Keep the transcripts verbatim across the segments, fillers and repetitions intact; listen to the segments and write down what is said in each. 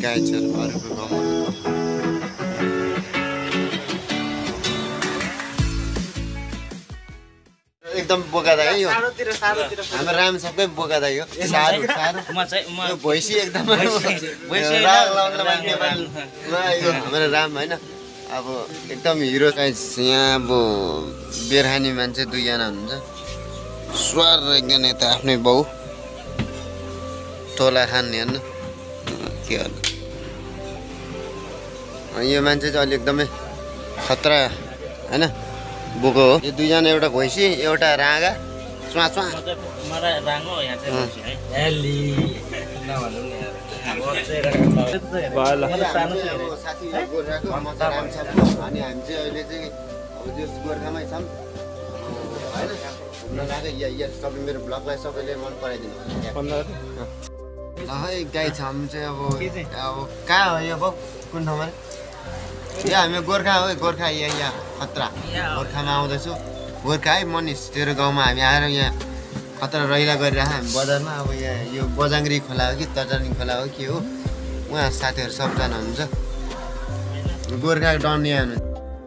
गाई चरहरूको गाउँमा एकदम बोका दाइ यो हाम्रो राम सबै बोका दाइ हो सारो सारो यो भैँसी एकदम राग लाउन मान्ने हाम्रो राम होइन अब एकदम हिरो यहाँ अब बेरहानी मान्छे दुईजना हुनुहुन्छ स्वार एकजना यता आफ्नै बाउ टोला खान हेर्नु के गर्नु यो मान्छे चाहिँ अलि एकदमै खतरा होइन बोको हो यो दुईजना एउटा भैँसी एउटा राँगा चुवा चुवा अनि हामी चाहिँ अहिले चाहिँ अब त्यो गोर्खामै छौँ होइन घुम्न लाग्यो या सबै मेरो ब्लगलाई सबैले मन पराइदिनु ल है गाई छ हामी चाहिँ अब अब कहाँ हो यो बाउ कुन ठाउँमा यहाँ हामी गोर्खा हो गोर्खा यहाँ यहाँ खतरा गोर्खामा आउँदैछु गोर्खा है मनिष तेरो गाउँमा हामी आएर यहाँ खतरा रहिला गरिरहेको हामी बजारमा अब यहाँ यो बजाङ्ग्री खोला हो कि तजानी खोला हो के हो उहाँ साथीहरू सबजना हुन्छ गोर्खाको डन यहाँ हुनुहुन्छ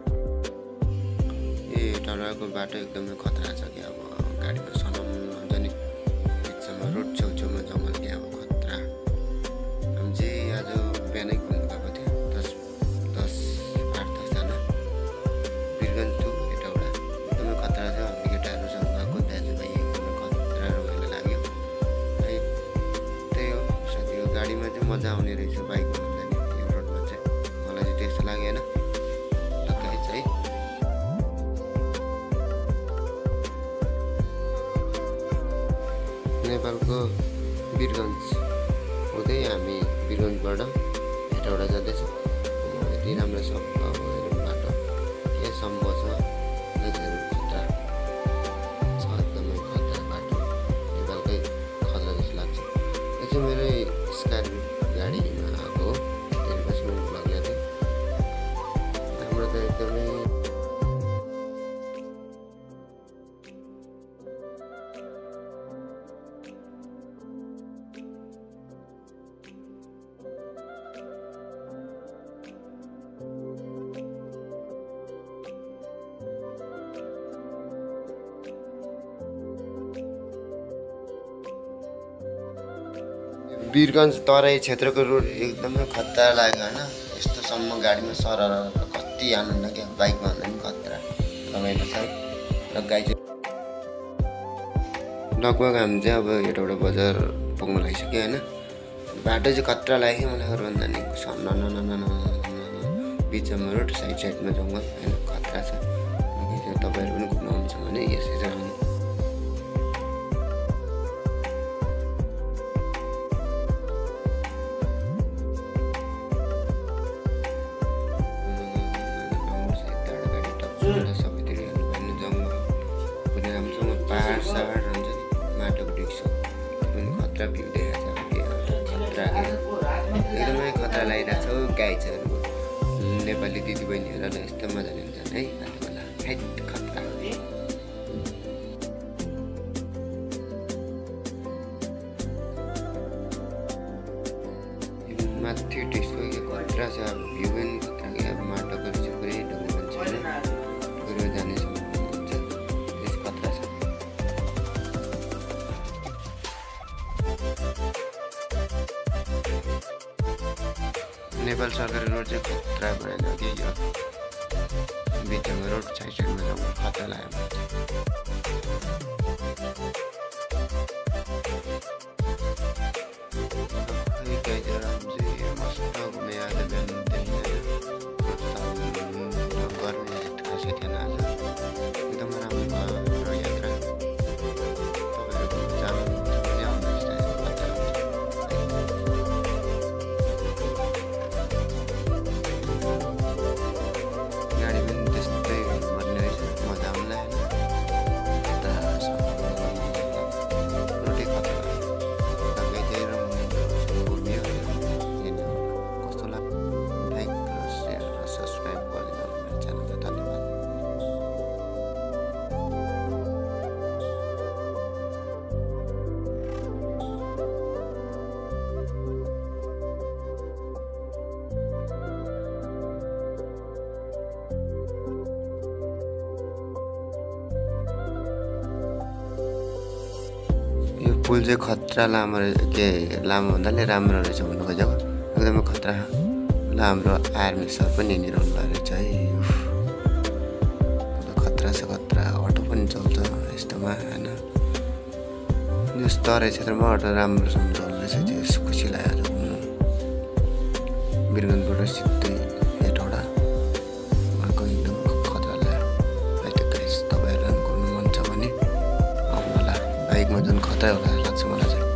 ए टलको बाटो एकदमै खतरा छ कि अब गाडीमा सनम हुन्छ नि बिचमा रोड छेउछेउमा जङ्गल कि अब खतरा हामी चाहिँ आज बिहानै घुम्नु गएको थियो दस दस आठ दसजना वीरगन्ज टु यताउता एकदमै खतरा छ हामी केटाहरूसँग गएको दाजुभाइ एकदमै खतरा रमाइलो लाग्यो है त्यही हो साथी हो गाडीमा चाहिँ मजा आउने रहेछ बाइकमा भन्दा नि यो रोडमा चाहिँ मलाई चाहिँ त्यस्तो लाग्यो होइन है नेपालको वीरगन्ज हुँदै हामी वीरगन्जबाट यताबाट जाँदैछौँ यति राम्रो छ बाटो के सम्भव छ खतरा छ एकदमै खतरा बाटो नेपालकै खतरा जस्तो लाग्छ यो चाहिँ मेरै स्कर्पियो गाडीमा आएको हो त्यसले पछि मैले ब्लग ल्याएको थिएँ हाम्रो त एकदमै वीरगन्ज तराई क्षेत्रको रोड एकदमै खतरा लाग्यो होइन यस्तोसम्म गाडीमा सरर कति आनन्द क्या बाइकमा भन्दा पनि खतरा रमाइलो छ र गाई चाहिँ लगभग हामी चाहिँ अब एउटा बजार पुग्नु लागिसक्यो होइन बाटो चाहिँ खतरा लाग्यो मलाई अरूभन्दा नि न बिचमा रोड साइड साइडमा जङ्गल होइन खतरा छ तपाईँहरू पनि घुम्नु आउनुहुन्छ भने यसै जग्गामा सबैतिर हेर्नु भन्नु जङ्गल पनि राम्रोसँग पाहाड साहाड हुन्छ नि माटोको डिक्सो पनि खतरा भ्यू देखाएको छ खतरा एकदमै खतरा लागिरहेको छ गाई छ नेपाली दिदीबहिनीहरूलाई यस्तो मजाले हुन्छन् है बेला हेट खतरा माथि डिक्सको खतरा छ भ्यू पनि खतरा कि अब माटोको चाहिँ पुरै ढुङ्गा मान्छे जाने खतरा छ नेपाल सरकारी रोड चाहिँ खतरा बनाइदियो कि यो बिचमा रोड साइड साइडमा जङ्गल खतरा लाग्यो मस्त घुमे आज बिहान गर्ने खासै थिएन आज एकदम राम्रो भयो यात्रा तपाईँहरू जानुहुन्छ भने आउनुहोस् गाडी पनि त्यस्तै भन्ने रहेछ मजा आउनु लाग्यो पुल चाहिँ खतरा लामो के लामो भन्नाले राम्रो रहेछ भन्नु खोजेको एकदमै खतरा ल हाम्रो आर्मी सर पनि यहाँनिर हुनुभएको रहेछ है खतरा छ खतरा अटो पनि चल्छ यस्तोमा होइन यस तराई क्षेत्रमा अटो राम्रोसँग चल्दैछ त्यो खुसी लाग्यो घुम्नु बिरगन्जबाट सिधै हेटौडा उहाँको एकदम खतरा लाग्यो गाइस तपाईँहरूलाई घुम्नु मन छ भने आउनु होला बाइकमा झन् खतरा होला लाग्छ मलाई चाहिँ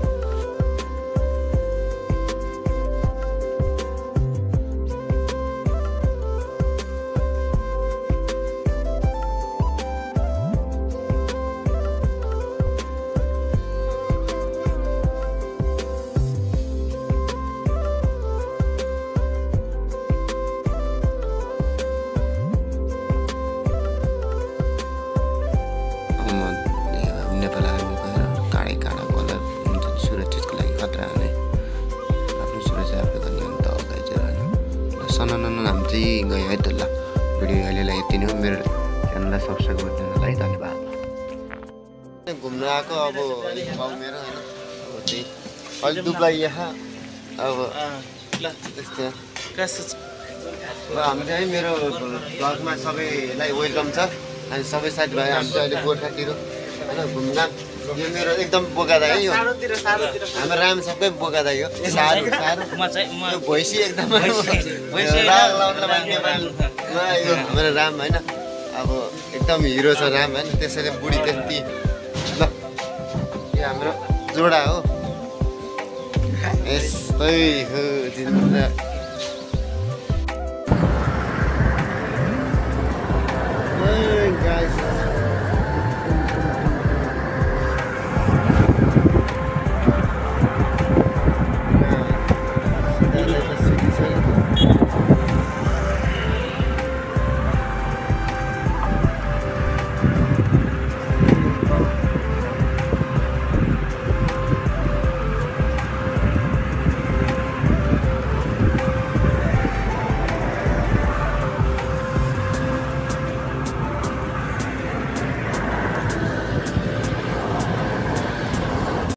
नेपाल आर्मी गएर काँडै काँडा बोल्दा हुन्छ सुरक्षाको लागि खतरा हुने आफ्नो सुरक्षा आफै गर्ने अन्त अगाडि चाहिँ होइन सनानन हामी चाहिँ गयो है त ल भिडियो अहिलेलाई यति नै हो मेरो च्यानललाई सब्सक्राइब गरिदिनुलाई है धन्यवाद घुम्नु आएको अब गाउँ मेरो होइन अब त्यही अलिक दुब्ला यहाँ अब त्यस्तै अब हामी चाहिँ मेरो भ्लगमा सबैलाई वेलकम छ अनि सबै साथीभाइ हामी चाहिँ अहिले गोर्खातिर होइन घुमघाम यो मेरो एकदम बोकादा है यो हाम्रो राम सबै बोकादा यो साह्रो साह्रो यो भैँसी एकदमै राग लाउन नेपालमा यो हाम्रो राम होइन अब एकदम हिरो छ राम होइन त्यसैले बुढी त्यति ल यो हाम्रो जोडा हो यस्तै हो जिन्दगी